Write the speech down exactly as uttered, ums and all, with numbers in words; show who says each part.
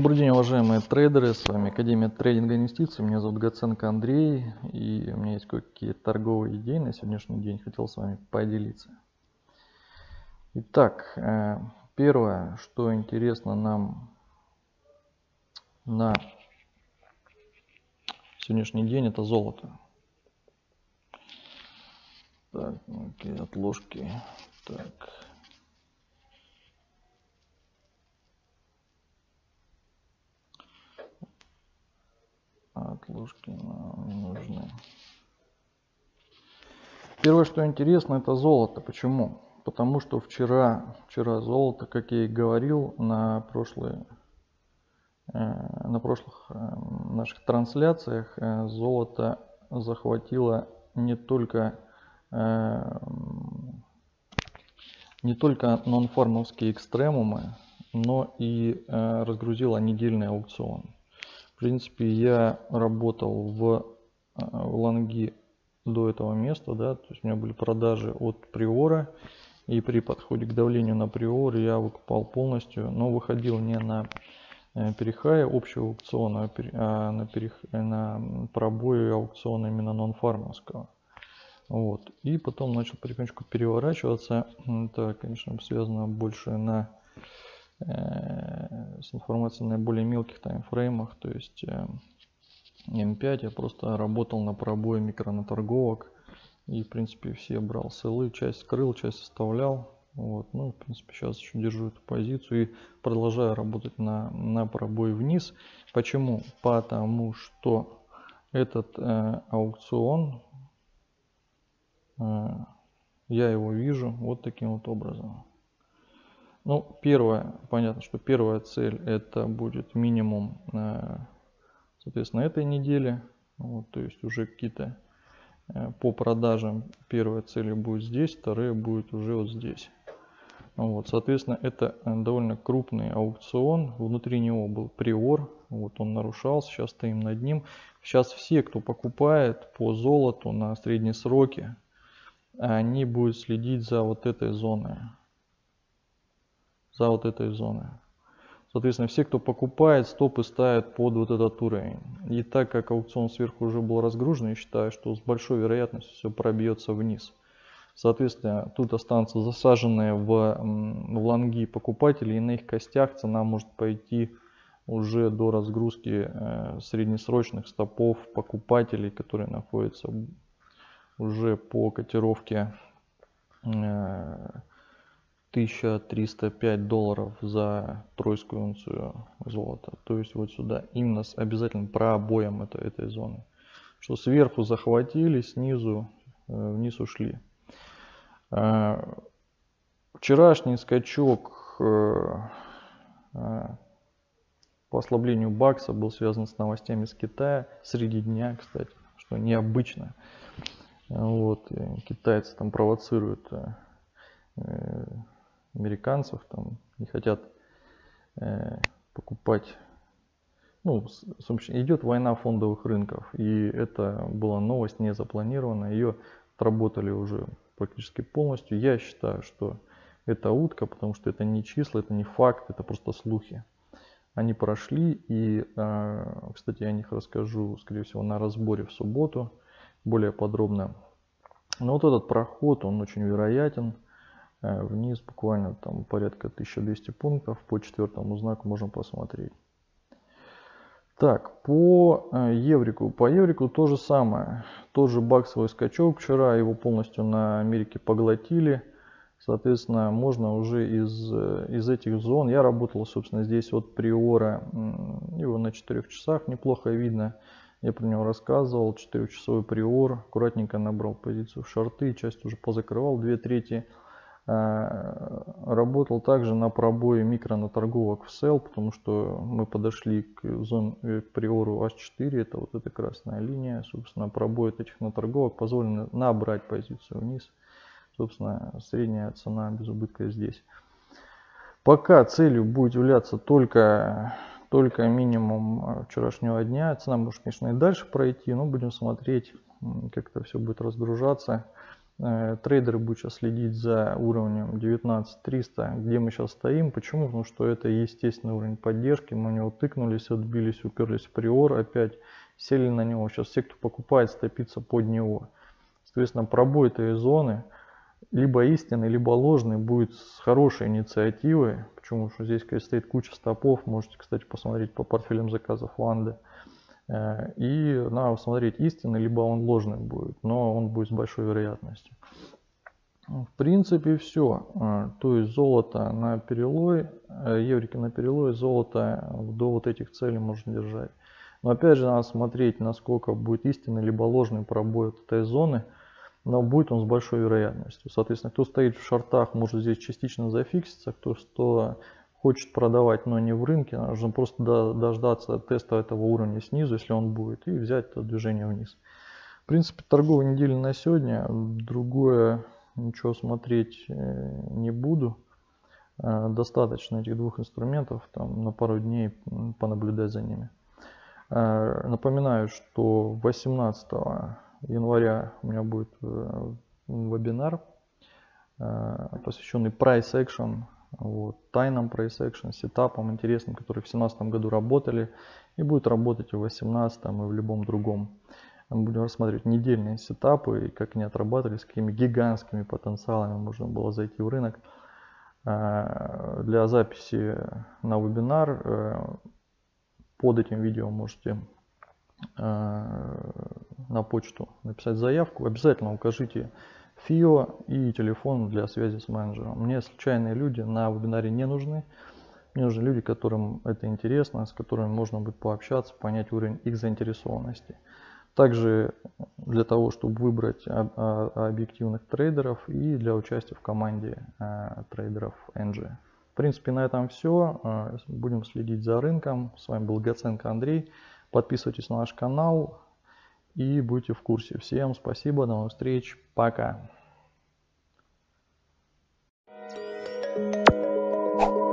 Speaker 1: Добрый день, уважаемые трейдеры, с вами Академия трейдинга и инвестиций, меня зовут Гаценко Андрей, и у меня есть кое-какие торговые идеи на сегодняшний день, хотел с вами поделиться. Итак, первое, что интересно нам на сегодняшний день, это золото. Так, окей, отложки, так. Отложки нам не нужны. Первое, что интересно, это золото. Почему? Потому что вчера, вчера золото, как я и говорил на, прошлые, на прошлых наших трансляциях, золото захватило не только, не только нон-фармовские экстремумы, но и разгрузило недельный аукцион. В принципе, я работал в, в лонги до этого места, да, то есть у меня были продажи от приора, и при подходе к давлению на приор я выкупал полностью, но выходил не на перехай общего аукциона, а на, перех... на пробой аукциона именно нон-фармовского. Вот. И потом начал потихонечку переворачиваться. Это, конечно, связано больше на с информацией на более мелких таймфреймах, то есть эм пять. Я просто работал на пробое микронаторговок и в принципе все брал селы, часть скрыл, часть оставлял. Вот. Ну, в принципе, сейчас еще держу эту позицию и продолжаю работать на, на пробой вниз. Почему? Потому что этот э, аукцион, э, я его вижу вот таким вот образом. Ну, первое, понятно, что первая цель это будет минимум, соответственно, этой недели. Вот, то есть уже какие-то по продажам первая цель будет здесь, вторая будет уже вот здесь. Вот, соответственно, это довольно крупный аукцион. Внутри него был приор, вот он нарушался, сейчас стоим над ним. Сейчас все, кто покупает по золоту на средние сроки, они будут следить за вот этой зоной. За вот этой зоной. Соответственно, все, кто покупает, стопы ставят под вот этот уровень. И так как аукцион сверху уже был разгружен, я считаю, что с большой вероятностью все пробьется вниз. Соответственно, тут останутся засаженные в, в лонги покупатели, и на их костях цена может пойти уже до разгрузки э, среднесрочных стопов покупателей, которые находятся уже по котировке э, тысяча триста пять долларов за тройскую унцию золота. То есть вот сюда, именно с обязательным пробоем это, этой зоны. Что сверху захватили, снизу э, вниз ушли. Э, вчерашний скачок э, э, по ослаблению бакса был связан с новостями с Китая среди дня, кстати, что необычно. Вот, китайцы там провоцируют э, американцев, там не хотят э, покупать. Ну, собственно, идет война фондовых рынков, и это была новость не запланированная, ее отработали уже практически полностью. Я считаю, что это утка, потому что это не числа, это не факт, это просто слухи. Они прошли, и, э, кстати, я о них расскажу, скорее всего, на разборе в субботу более подробно. Но вот этот проход, он очень вероятен. Вниз буквально там порядка тысячи двухсот пунктов, по четвертому знаку можно посмотреть. Так, по еврику. По еврику то же самое. Тоже баксовый скачок. Вчера его полностью на Америке поглотили. Соответственно, можно уже из, из этих зон. Я работал, собственно, здесь от приора. Его на четырёх часах неплохо видно. Я про него рассказывал. четырехчасовой приор. Аккуратненько набрал позицию в шорты. Часть уже позакрывал, две трети. Работал также на пробое микронаторговок в сел, потому что мы подошли к, зон, к приору эйч четыре, это вот эта красная линия. Собственно, пробой этих наторговок позволено набрать позицию вниз. Собственно, средняя цена без убытка здесь. Пока целью будет являться только, только минимум вчерашнего дня. Цена может, конечно, и дальше пройти, но будем смотреть, как это все будет разгружаться. Трейдеры будут сейчас следить за уровнем девятнадцать триста, где мы сейчас стоим. Почему? Потому что это естественный уровень поддержки. Мы на него тыкнулись, отбились, уперлись в приор, опять сели на него. Сейчас все, кто покупает, стопится под него. Соответственно, пробой этой зоны, либо истинный, либо ложный, будет с хорошей инициативой. Почему? Потому что здесь, конечно, стоит куча стопов. Можете, кстати, посмотреть по портфелям заказов Ванды. И надо смотреть, истинный, либо он ложный будет, но он будет с большой вероятностью. В принципе, все. То есть золото на перелой, еврики на перелой, золото до вот этих целей можно держать. Но опять же надо смотреть, насколько будет истинный, либо ложный пробой от этой зоны, но будет он с большой вероятностью. Соответственно, кто стоит в шортах, может здесь частично зафикситься, кто что хочет продавать, но не в рынке, нужно просто дождаться теста этого уровня снизу, если он будет, и взять это движение вниз. В принципе, торговая неделя на сегодня, другое ничего смотреть не буду. Достаточно этих двух инструментов, там на пару дней понаблюдать за ними. Напоминаю, что восемнадцатого января у меня будет вебинар, посвященный Price Action. Вот, тайнам price action, сетапам интересным, которые в две тысячи семнадцатом году работали и будут работать и в две тысячи восемнадцатом и в любом другом. Мы будем рассматривать недельные сетапы и как они отрабатывали, с какими гигантскими потенциалами можно было зайти в рынок. Для записи на вебинар под этим видео можете на почту написать заявку. Обязательно укажите ФИО и телефон для связи с менеджером. Мне случайные люди на вебинаре не нужны. Мне нужны люди, которым это интересно, с которыми можно будет пообщаться, понять уровень их заинтересованности. Также для того, чтобы выбрать объективных трейдеров и для участия в команде трейдеров эн джи. В принципе, на этом все. Будем следить за рынком. С вами был Гаценко Андрей. Подписывайтесь на наш канал и будьте в курсе. Всем спасибо, до новых встреч, пока.